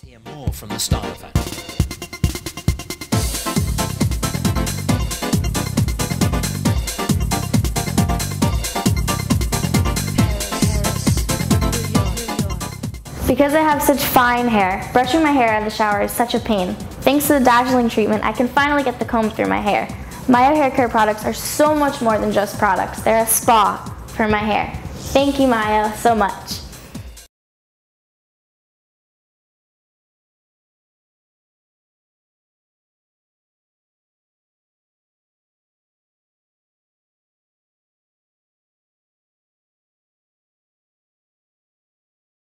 hear more from the Style Factory. Because I have such fine hair, brushing my hair out of the shower is such a pain. Thanks to the Dazzling treatment, I can finally get the comb through my hair. MIO hair care products are so much more than just products. They're a spa for my hair. Thank you, MIO, so much.